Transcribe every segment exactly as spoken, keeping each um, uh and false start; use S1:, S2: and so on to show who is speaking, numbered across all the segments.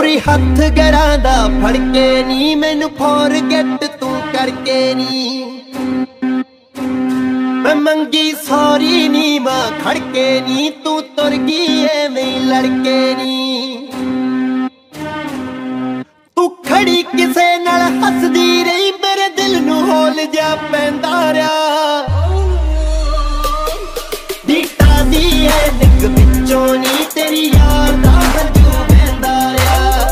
S1: गोरी हथ गरांदा फड़ के नी मैनू फॉरगेट तू करके नी मैं मंगी सॉरी नी मां खड़के नी तू तुर गई एवें लड़के नी तू खड़ी किसे नाल हसदी रही मेरे दिल नू होल जा पैंदा रहा दीटा दी है निक विचों नी तेरी यार दा हंजू बहंदा रहा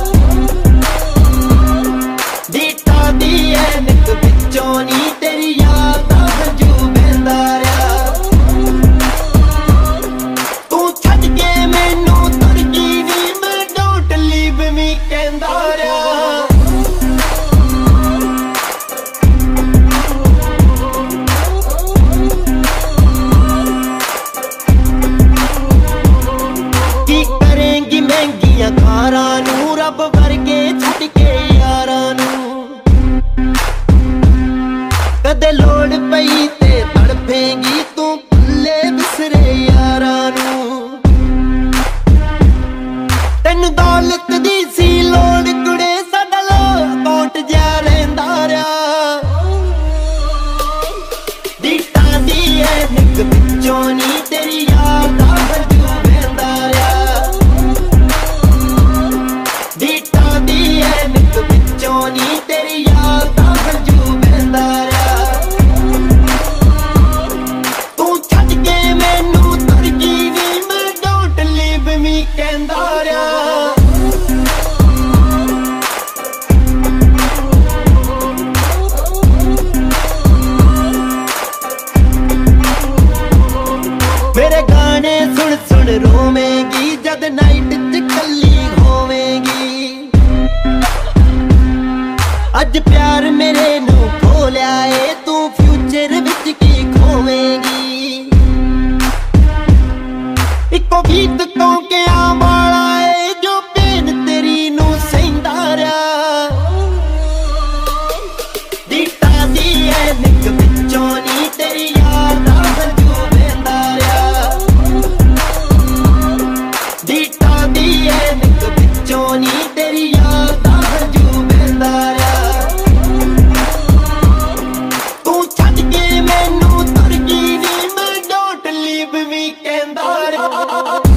S1: दीटा दी है निक विचों नी तेरी यार दा हंजू बहंदा रहा तू छड्ड के मैनू तुर गई नी मैं डोंट लीव मी कहंदा रहा खारा नू रब वर्गे छड़ के यारा नू कदे लोड़ पई ते तड़फेंगी तू भुल्ले बिसरे यारा नू तेनू दौलत दी सी लोड़ कुड़े साडा लो कोट जा रहिंदा रहा दीटा दी है निक विचों नी तेरी यार दा हंजू बहंदा रहा नी तेरी याद दा हंजू बहंदा रहा तू छड्ड के मैनू तुर गई नी मैं डोंट लीव मी कहंदा रहा मेरे गाने सुन सुन रोवेंगी जद नाइट च कल्ली होवेंगी अज प्यार मेरे नू खो लिया है तू फ्यूचर विच की खोवेंगी इको गीत कौ के आवाला है जो पेन तेरी नू सहिंदा रहा दीटा दी है निक विचों नी तेरी यार दा हंजू बहंदा रहा दीटा दी है निक विचों नी तेरी यार दा हंजू बहंदा रहा मैनू तुर गई नी मैं डोंट लीव मी कहंदा रहा।